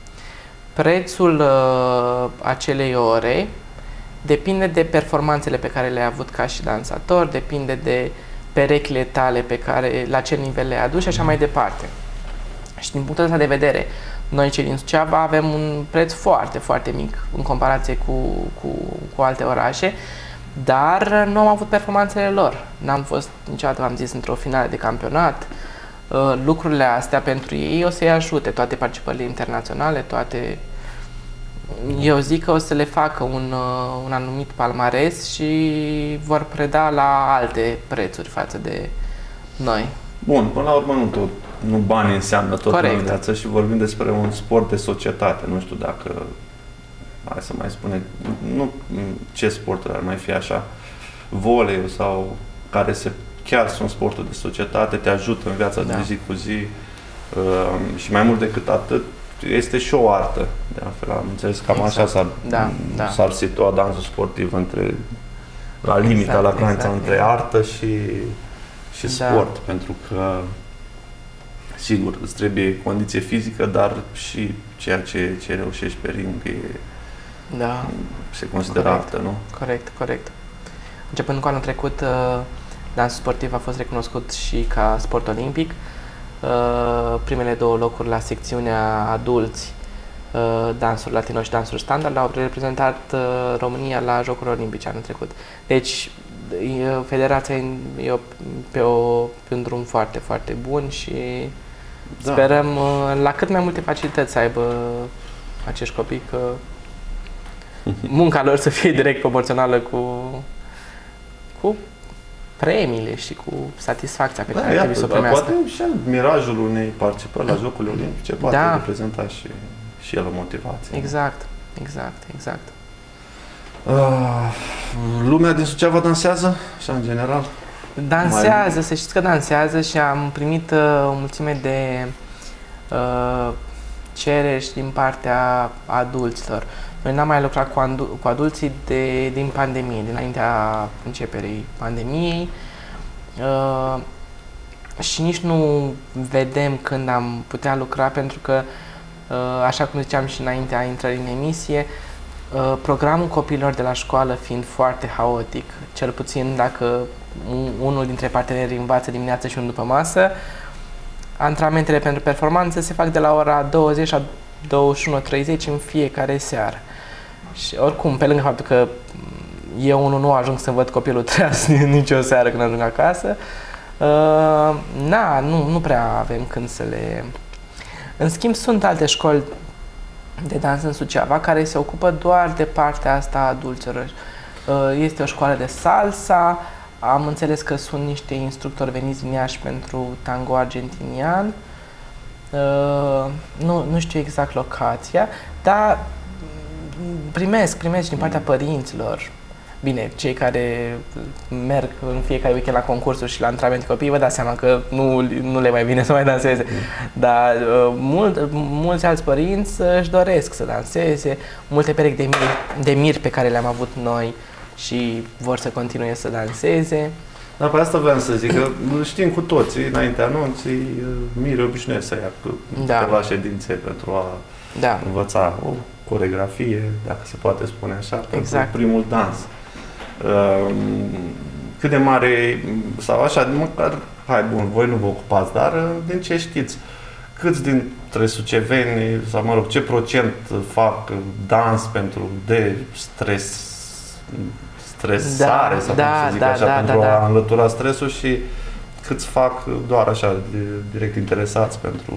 Prețul uh, acelei ore depinde de performanțele pe care le-ai avut ca și dansator, depinde de perechile tale pe care, la ce nivel le-ai adus și așa mai departe. Și din punctul ăsta de vedere, noi cei din Suceava avem un preț foarte, foarte mic în comparație cu, cu, cu alte orașe, dar nu am avut performanțele lor. N-am fost niciodată, am zis, într-o finală de campionat. Uh, lucrurile astea pentru ei o să-i ajute, toate participările internaționale, toate... Eu zic că o să le facă un, uh, un anumit palmares și vor preda la alte prețuri față de noi. Bun, până la urmă nu tot, nu banii înseamnă tot Corect. în viață și vorbim despre un sport de societate. Nu știu dacă, hai să mai spune, nu ce sporturi ar mai fi așa, voleiul sau care se chiar sunt sporturi de societate, te ajută în viața Da. de zi cu zi uh, și mai mult decât atât, este și o artă, de altfel am înțeles, cam Exact. așa s-ar, Da, da. s-ar situa dansul sportiv între, la limita, Exact, la granița exact, între exact. artă și, și Da. sport, pentru că sigur, îți trebuie condiție fizică, dar și ceea ce, ce reușești pe ring e, Da. se consideră Corect. artă, nu? Corect, corect. Începând cu anul trecut, uh, dansul sportiv a fost recunoscut și ca sport olimpic. Uh, Primele două locuri la secțiunea adulți, uh, dansuri latino și dansuri standard, au reprezentat uh, România la Jocurile Olimpice anul trecut. Deci, e- federația e o- pe, o, pe un drum foarte, foarte bun și Da. sperăm uh, la cât mai multe facilități să aibă acești copii, că munca lor să fie direct proporțională cu, cu premiile și cu satisfacția pe Da, care trebuie să o iată, primească. poate și mirajul unei participări la Jocurile Olimpice poate Da. reprezenta și, și el o motivație. Exact, exact, exact. Uh, lumea din Suceava dansează, așa în general? Dansează, să știți că dansează și am primit uh, o mulțime de uh, cereri din partea adulților. Noi n-am mai lucrat cu, andu- cu adulții de, din pandemie, dinaintea începerii pandemiei uh, și nici nu vedem când am putea lucra, pentru că, uh, așa cum ziceam și înaintea intrării în emisie, uh, programul copiilor de la școală fiind foarte haotic, cel puțin dacă un- unul dintre parteneri învață dimineața și unul după masă, antrenamentele pentru performanță se fac de la ora douăzeci la douăzeci și unu treizeci în fiecare seară. Și oricum, pe lângă faptul că eu unul nu ajung să văd copilul treaz nicio seară când ajung acasă, uh, na, nu, nu prea avem când să le... În schimb, sunt alte școli de dans în Suceava care se ocupă doar de partea asta a adulților. Uh, este o școală de salsa, am înțeles că sunt niște instructori veniți din Iași pentru tango argentinian. Uh, nu, nu știu exact locația, dar primesc, primesc din partea părinților. Bine, cei care merg în fiecare weekend la concursuri și la antrenamente copii, vă dați seama că nu, nu le mai vine să mai danseze. Dar uh, mult, mulți alți părinți își doresc să danseze, multe perechi de miri, de miri pe care le-am avut noi și vor să continue să danseze. Dar pe asta vreau să zic, că știm cu toții, înainte anunții, Miri obișnuiesc să ia Da. câteva ședințe pentru a Da, învăța o coregrafie, dacă se poate spune așa, pentru Exact. primul dans. Uh, Cât de mare, sau așa, măcar, hai bun, voi nu vă ocupați, dar uh, din ce știți, câți dintre suceveni, sau mă rog, ce procent fac dans pentru de stres, stresare, Da, sau da, cum să zic da, așa, da, pentru da, da. a înlătura stresul, și câți fac doar așa, de- direct interesați pentru...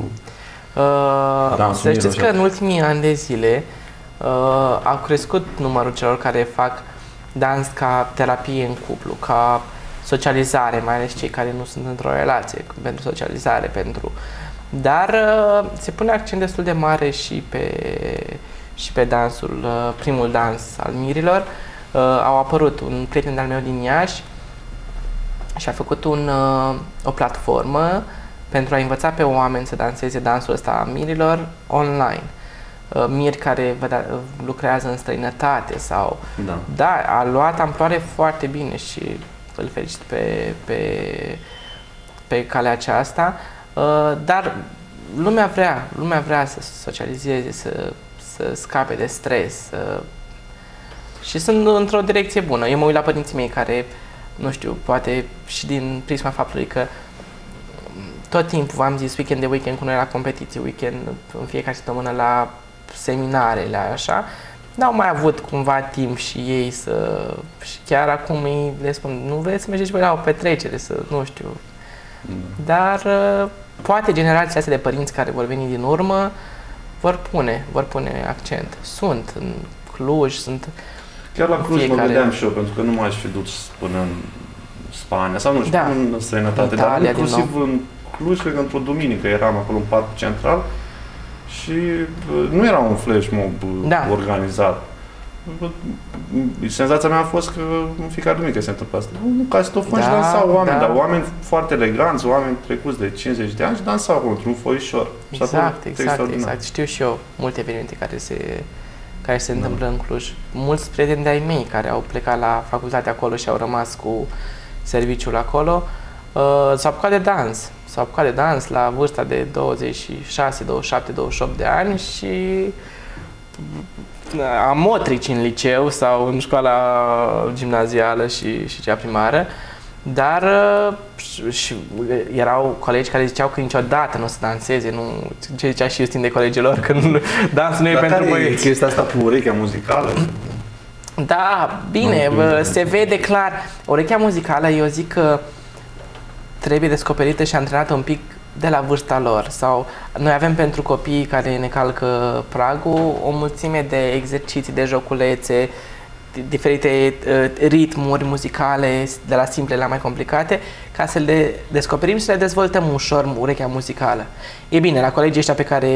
Uh, Da, să știți așa. că în ultimii ani de zile uh, au crescut numărul celor care fac dans ca terapie în cuplu, ca socializare, mai ales cei care nu sunt într-o relație, pentru socializare, pentru... Dar uh, se pune accent destul de mare și pe, și pe dansul, uh, primul dans al mirilor. Uh, au apărut un prieten al meu din Iași și a făcut un, uh, o platformă pentru a învăța pe oameni să danseze dansul ăsta a mirilor online. Uh, Miri care vă da, lucrează în străinătate sau... Da. Da, a luat amploare foarte bine și îl felicit pe, pe, pe calea aceasta, uh, dar lumea vrea, lumea vrea să socializeze, să, să scape de stres, să... și sunt într-o direcție bună. Eu mă uit la părinții mei care, nu știu, poate și din prisma faptului că tot timpul v-am zis weekend de weekend cu noi la competiții, weekend în fiecare săptămână la seminarele, așa, n-au mai avut cumva timp și ei să... și chiar acum îi le spun, nu vreți să mergeți voi la o petrecere, să, nu știu. Dar uh, poate generația astea de părinți care vor veni din urmă vor pune, vor pune accent. Sunt în Cluj, sunt... Chiar la Cluj Fiecare- mă gândeam și eu, pentru că nu m-aș fi dus până în Spania, sau nu știu, Da. în străinătate, Italia, dar din inclusiv în Cluj, cred că într-o duminică eram acolo în Parcul Central și uh, nu era un flash mob uh, Da. organizat. senzația mea a fost că în fiecare duminică se întâmplă asta. Un castofon Da, și dansau oameni, da. dar oameni foarte eleganți, oameni trecuți de cincizeci de ani și dansau într-un foișor. Exact, exact, exact. Știu și eu multe evenimente care se, care se întâmplă în Cluj. Mulți prieteni de-ai mei care au plecat la facultate acolo și au rămas cu serviciul acolo, uh, s-au apucat de dans. S-au apucat de dans la vârsta de douăzeci și șase, douăzeci și șapte, douăzeci și opt de ani și amotrici în liceu sau în școala gimnazială și, și cea primară, dar și, și erau colegi care ziceau că niciodată nu o să danseze, nu, ce zicea și Justin de colegilor, că nu, dansul nu e pentru băieți. Chestia asta cu urechea muzicală? Da, bine, bă, se vede clar. Urechea muzicală, eu zic că trebuie descoperită și antrenată un pic de la vârsta lor. Sau noi avem pentru copiii care ne calcă pragul o mulțime de exerciții, de joculețe, diferite uh, ritmuri muzicale, de la simple la mai complicate, ca să le descoperim și să le dezvoltăm ușor urechea muzicală. E bine, la colegii ăștia pe care,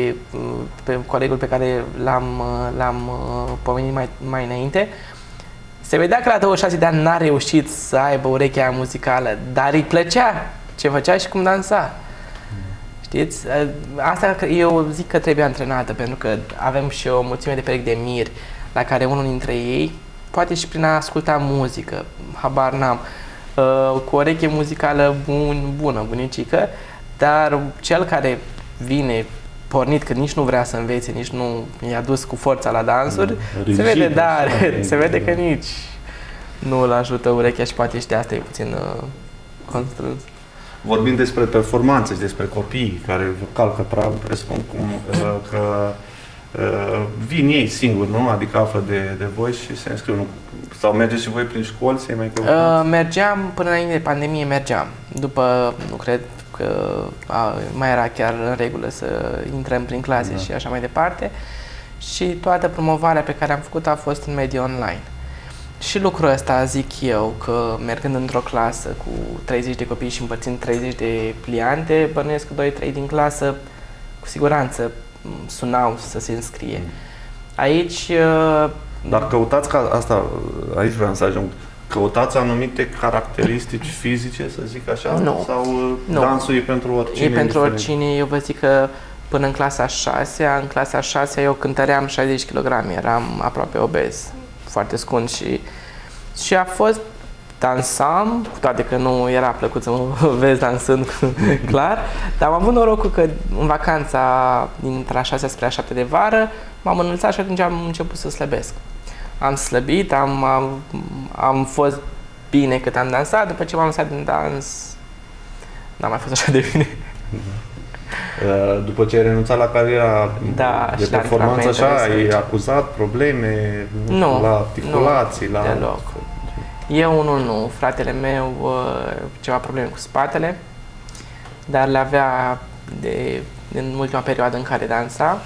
pe colegul pe care l-am, l-am pomenit mai, mai înainte, se vedea că la douăzeci și șase de ani n-a reușit să aibă urechea muzicală, dar îi plăcea ce făcea și cum dansa. Știți? Asta eu zic că trebuie antrenată, pentru că avem și o mulțime de perechi de miri la care unul dintre ei, poate și prin a asculta muzică, habar n-am, cu o ureche muzicală bun, bună, bunicică, dar cel care vine pornit, că nici nu vrea să învețe, nici nu i-a dus cu forța la dansuri, rigid, se vede, da, se vede că nici nu îl ajută urechea și poate și de asta e puțin uh, constrâns. Vorbim despre performanțe și despre copii care calcă prag, presupun cum, uh, că uh, vin ei singuri, nu? Adică află de, de voi și se înscriu. Nu? Sau mergeți și voi prin școli să-i mai căutați? Uh, mergeam, până înainte de pandemie mergeam. După, nu cred că a, mai era chiar în regulă să intrăm prin clase da. și așa mai departe. Și toată promovarea pe care am făcut a fost în mediul online. Și lucrul ăsta zic eu, că mergând într-o clasă cu treizeci de copii și împărțind treizeci de pliante, bănuiesc că doi trei din clasă cu siguranță sunau să se înscrie. Aici... Dar căutați ca asta, aici vreau să ajung, căutați anumite caracteristici fizice, să zic așa? Nu. Sau nu. dansul e pentru oricine? E pentru oricine. Eu vă zic că până în clasa a șasea, în clasa a șasea eu cântăream șaizeci de kilograme, eram aproape obez, foarte scund și, și a fost, dansam, cu toate că nu era plăcut să mă vezi dansând, clar, dar am avut norocul că în vacanța dintre a șasea spre a șaptea de vară m-am înălțat și atunci am început să slăbesc. Am slăbit, am, am, am fost bine cât am dansat, după ce m-am lăsat din dans, n-am mai fost așa de bine. După ce ai renunțat la cariera da, de performanță, așa, ai acuzat probleme nu, la articulații? Nu, la... deloc. Eu unul nu, fratele meu ceva probleme cu spatele, dar le avea de, în ultima perioadă în care dansa.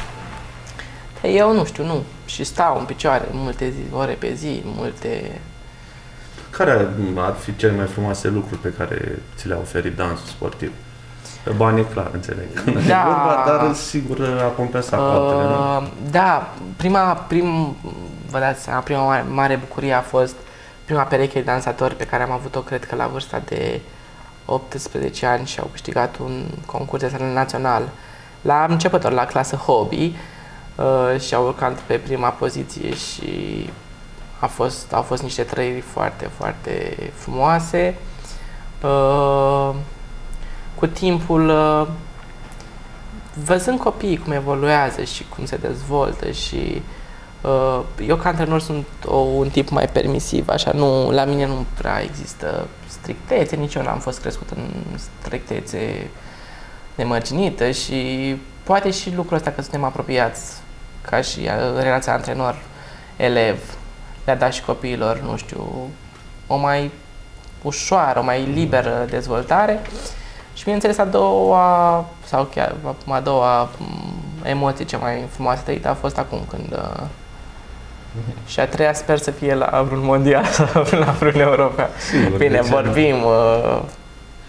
Eu nu știu, nu. Și stau în picioare multe zi, ore pe zi, multe... Care ar fi cele mai frumoase lucruri pe care ți le-a oferit dansul sportiv? Bani e clar, înțeleg. Da. Vorba, dar sigur a compensat uh, cu altele, nu? Da, prima, prim, vă dați seama, prima mare, mare bucurie a fost prima pereche de dansatori pe care am avut-o, cred că la vârsta de optsprezece ani și au câștigat un concurs de salon național. La începător, la clasă hobby, uh, și au urcat pe prima poziție și a fost, au fost niște trăiri foarte, foarte frumoase. Uh, cu timpul, uh, văzând copiii cum evoluează și cum se dezvoltă și uh, eu ca antrenor sunt o, un tip mai permisiv, așa, nu, la mine nu prea există strictețe, nici eu n-am fost crescut în strictețe nemărginită și poate și lucrul ăsta că suntem apropiați ca și uh, relația antrenor-elev le-a dat și copiilor, nu știu, o mai ușoară, o mai liberă dezvoltare. Și bineînțeles, a doua, sau chiar a doua emoție cea mai frumoasă trăită a fost acum când... Uh, și a treia sper să fie la vreun mondial sau la vreun european. Sigur, bine, vorbim... Uh,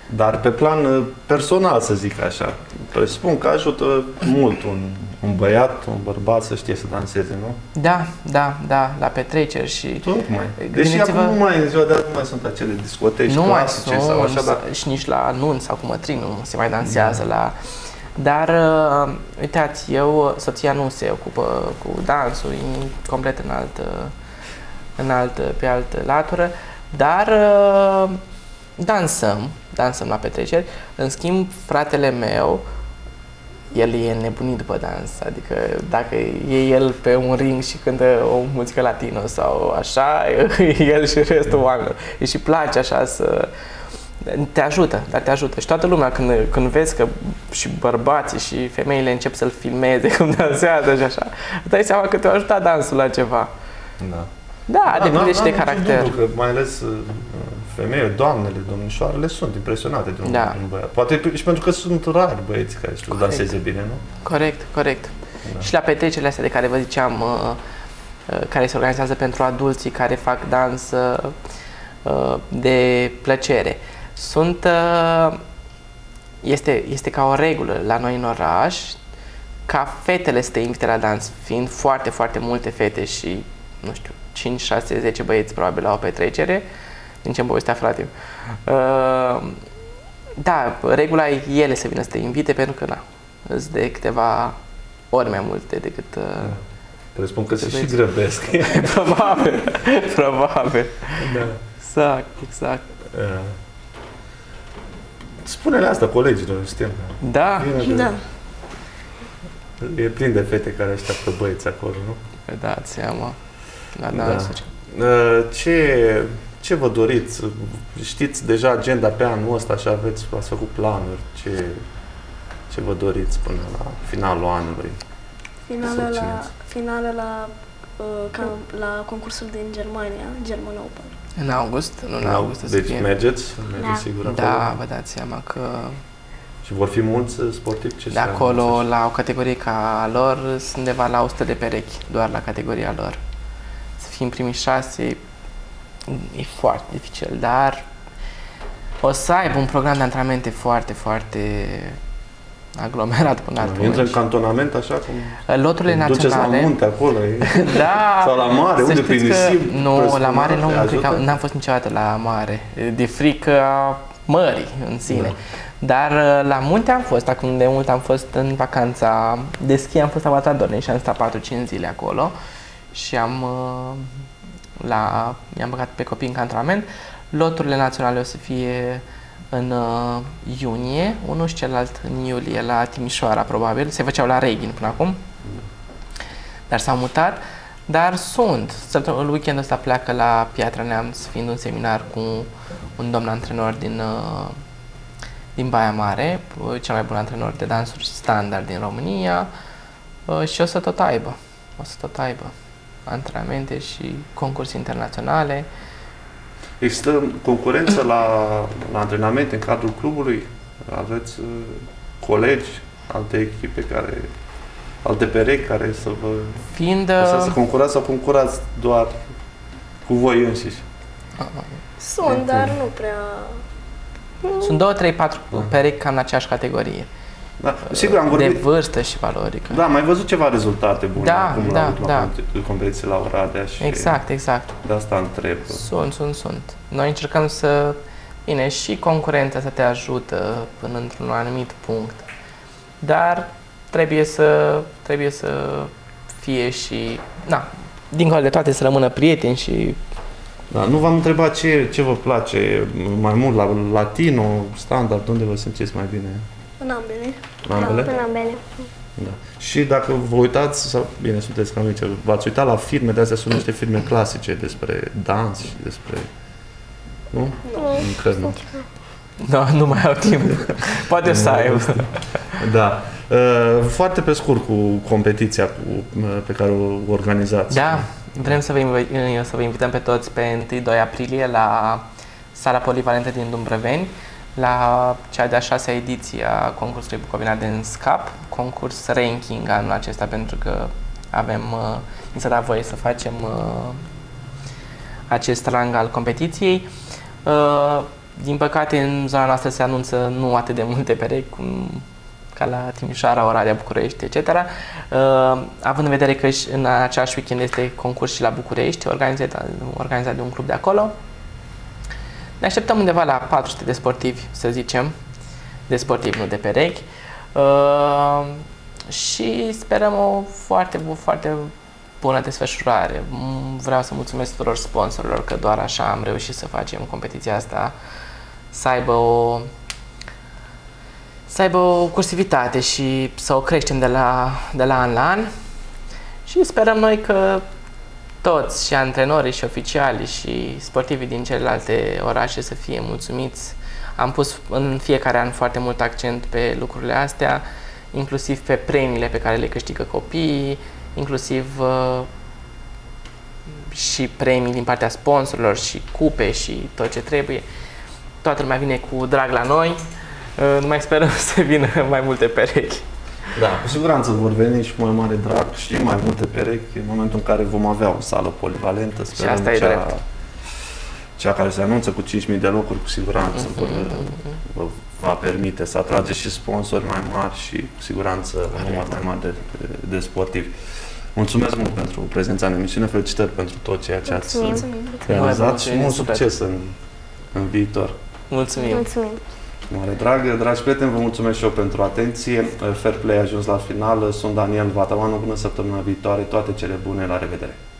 Dar pe plan personal, să zic așa, presupun că ajută mult un, un băiat, un bărbat să știe să danseze, nu? Da, da, da, la petreceri și... Tocmai. Deși acum nu mai, în ziua de azi nu mai sunt acele discoteci nu clasice mai sau așa, sunt, dar... și nici la anunț sau cu mătrii nu se mai dansează da. la... Dar, uh, uitați, eu, soția nu se ocupă cu dansul, e complet în altă, în altă, pe altă latură, dar uh, dansăm, dansăm la petreceri. În schimb, fratele meu, el e nebunit după dans, adică dacă e el pe un ring și cântă o muzică latină sau așa, el și restul oamenilor. Îi și place așa să... Te ajută, dar te ajută. Și toată lumea, când, când vezi că și bărbații și femeile încep să-l filmeze cum dansează și așa, îți dai seama că te-a ajutat dansul la ceva. Da. Da, da depinde și de caracter. Dublu, că mai ales femeile, doamnele, domnișoarele sunt impresionate de un, da. un băiat. Poate și pentru că sunt rari băieți care știu corect. Danseze bine, nu? Corect, corect. Da. Și la petrecerile astea de care vă ziceam, care se organizează pentru adulții care fac dans de plăcere. Sunt, este, este ca o regulă la noi în oraș ca fetele să te invite la dans, fiind foarte, foarte multe fete și, nu știu, cinci, șase, zece băieți probabil la o petrecere, din ce-mi povestea frate. Uh, da, regula e ele să vină să te invite pentru că, na, îți de câteva ori mai multe decât... Uh, da. Presupun că se și grăbesc. Probabil, probabil. Da. Exact, exact. Uh. Spune-le asta colegilor, știm. Da. Da. E plin de fete care așteaptă băieți acolo, nu? Vă dați seama la dansuri. Da. Ce, ce vă doriți? Știți deja agenda pe anul ăsta și aveți, ați făcut planuri? Ce, ce vă doriți până la finalul anului? Finale la, finale la, uh, la concursul din Germania, German Open. În august? Nu în august. Deci mergeți? Mergeți da. sigur acolo? Da, vă dați seama că... Și vor fi mulți sportivi? Ce de acolo, la o categorie ca a lor, sunt undeva la o sută de perechi, doar la categoria lor. Să fim primii șase e foarte dificil, dar o să aibă un program de antrenamente foarte, foarte aglomerat până atunci. Intră în cantonament așa cum... Loturile naționale... Duceți la munte acolo? Da! Sau la mare? Unde prin nisip? Nu, la mare nu, cred că n-am fost niciodată la mare. De frică a mării în sine. Da. Dar la munte am fost, acum de mult am fost în vacanța de schi, am fost la Matadorne și am stat patru cinci zile acolo și am, la, i-am băgat pe copii în cantonament. Loturile naționale o să fie în uh, iunie, unul și celălalt în iulie la Timișoara, probabil. Se făceau la Reghin până acum, dar s-au mutat. Dar sunt. Săptămâna, weekendul ăsta pleacă la Piatra Neamț, fiind un seminar cu un domn antrenor din, uh, din Baia Mare, cel mai bun antrenor de dansuri standard din România, uh, și o să tot aibă. O să tot aibă antrenamente și concurse internaționale. Există concurență la, la antrenamente în cadrul clubului? Aveți uh, colegi, alte echipe care, alte perechi care să vă... Fiind... Să, să concurați sau concurați doar cu voi înșiși? Sunt, dar nu prea... Sunt două, trei, patru perechi cam în aceeași categorie. Da, sigur, am vorbit... De vârstă și valorică. Da, am mai văzut ceva rezultate bune da, acum da, la ultima da. competiție la Oradea și exact, exact. de asta întreb. Sunt, sunt, sunt. Noi încercăm să... Bine, și concurența să te ajută până într-un anumit punct, dar trebuie să, trebuie să fie și... Na, dincolo de toate să rămână prieteni și... Da, nu v-am întrebat ce, ce vă place mai mult, la latino, standard, unde vă simțiți mai bine? În ambele. În ambele? În ambele. Da. Și dacă vă uitați, sau, bine, sunteți cam mici, v-ați uitat la filme, de astea sunt niște filme clasice despre dans și despre... Nu? Nu. Nu cred, nu. No, nu mai au timp. Poate să aibă. Da. Foarte pe scurt cu competiția cu, pe care o organizați. Da. Vrem să vă, inv- să vă invităm pe toți pe întâi doi aprilie la sala polivalentă din Dumbrăveni, la cea de-a șasea ediție a concursului Bucovina de Scap, concurs ranking anul acesta, pentru că avem, uh, ni s-a dat voie să facem uh, acest rang al competiției. Uh, din păcate, în zona noastră se anunță nu atât de multe perechi cum ca la Timișoara, Oradea, București, et cetera. Uh, având în vedere că și în același weekend este concurs și la București, organizat, organizat de un club de acolo, ne așteptăm undeva la patru sute de sportivi, să zicem, de sportivi, nu de perechi. Uh, și sperăm o foarte, foarte bună desfășurare. Vreau să mulțumesc tuturor sponsorilor, că doar așa am reușit să facem competiția asta să aibă o să aibă o cursivitate și să o creștem de la, de la an la an. Și sperăm noi că toți, și antrenorii, și oficialii, și sportivii din celelalte orașe să fie mulțumiți. Am pus în fiecare an foarte mult accent pe lucrurile astea, inclusiv pe premiile pe care le câștigă copiii, inclusiv uh, și premii din partea sponsorilor, și cupe, și tot ce trebuie. Toată lumea vine cu drag la noi, uh, nu mai sperăm să vină mai multe perechi. Da, cu siguranță vor veni și mai mare drag și mai multe perechi în momentul în care vom avea o sală polivalentă. Și asta e drept. Cea care se anunță cu cinci mii de locuri, cu siguranță mm-hmm. vor, vă va permite să atrageți și sponsori mai mari și cu siguranță un număr mai mare de, de, de sportivi. Mulțumesc mult pentru prezența în emisiune, felicitări pentru tot ceea ce ați realizat și mult succes în, în viitor. Mulțumim! Mulțumim! Mare drag, dragi prieteni, vă mulțumesc și eu pentru atenție. Fair Play a ajuns la final. Sunt Daniel Vatamanu. Până săptămâna viitoare, toate cele bune, la revedere!